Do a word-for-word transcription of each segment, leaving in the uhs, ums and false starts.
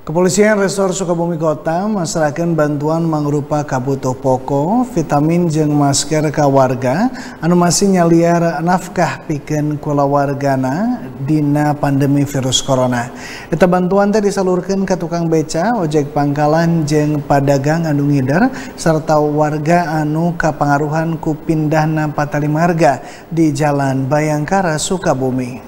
Kepolisian Resor Sukabumi Kota masrakeun bantuan mangrupa kabutuh pokok, vitamin jeung masker ka warga anu masih nyaliar nafkah pikeun kulawargana dina pandemi virus corona. Eta bantuan teh disalurkeun ka tukang beca, ojek pangkalan jeung padagang anu ngider sarta warga anu kapangaruhan ku pindahna patalimarga di Jalan Bayangkara Sukabumi.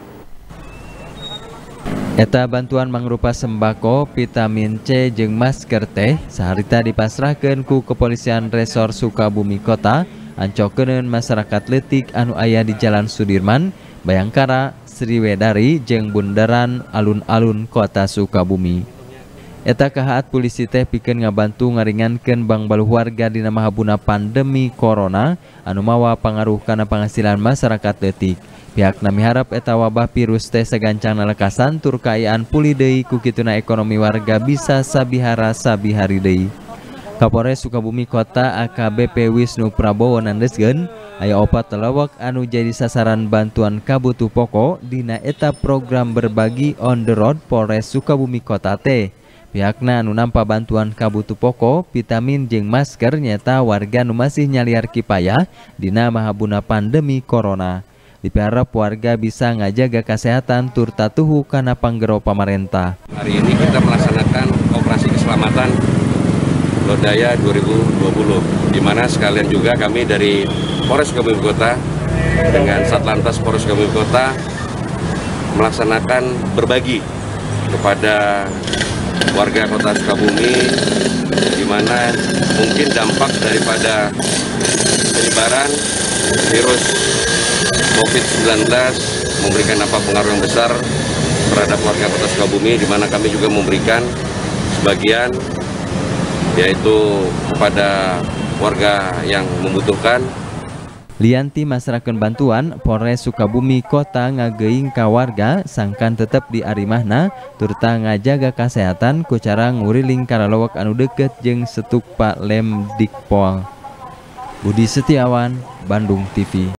Eta bantuan mangrupa sembako, vitamin C jeung masker teh saharita dipasrahkeun ku Kepolisian Resor Sukabumi Kota ancokeun masyarakat leutik anu aya di Jalan Sudirman, Bayangkara, Sriwedari jeung bundaran alun-alun Kota Sukabumi. Eta kahaat polisi teh pikeun ngabantu ngaringankeun bang baluh warga dina mahabuna pandemi corona anu mawa pangaruh kana penghasilan masyarakat leutik. Pihakna miharap eta wabah virus teh sagancang nalekasan tur kaayaan pulih deui ku kituna ekonomi warga bisa sabihara sabihari deui. Kapolres Sukabumi Kota A K B P Wisnu Prabowo nandeskeun aya opat telewek anu jadi sasaran bantuan kabutuh pokok dina eta program berbagi on the road Polres Sukabumi Kota teh. Pihakna anu nampa bantuan kabutuh pokok, vitamin jeung masker nyata warga nu masih nyaliar kipayah dina mahabuna pandemi corona. Diharap warga bisa ngajaga kesehatan tur tatuhu kana panggero pamarentah. Hari ini kita melaksanakan operasi keselamatan Lodaya dua ribu dua puluh, di mana sekalian juga kami dari Polres Sukabumi Kota dengan Satlantas Polres Sukabumi Kota melaksanakan berbagi kepada warga Kota Sukabumi, di mana mungkin dampak daripada penyebaran virus COVID sembilan belas memberikan dampak pengaruh yang besar terhadap warga Kota Sukabumi, di mana kami juga memberikan sebagian yaitu kepada warga yang membutuhkan. Lianti masrakeun bantuan, Polres Sukabumi Kota ngageuing ka warga sangkan tetep di arimahna turta ngajaga kesehatan ku cara nguriling karalowak anu deukeut jeung setuk Pak Lemdikpol. Budi Setiawan, Bandung T V.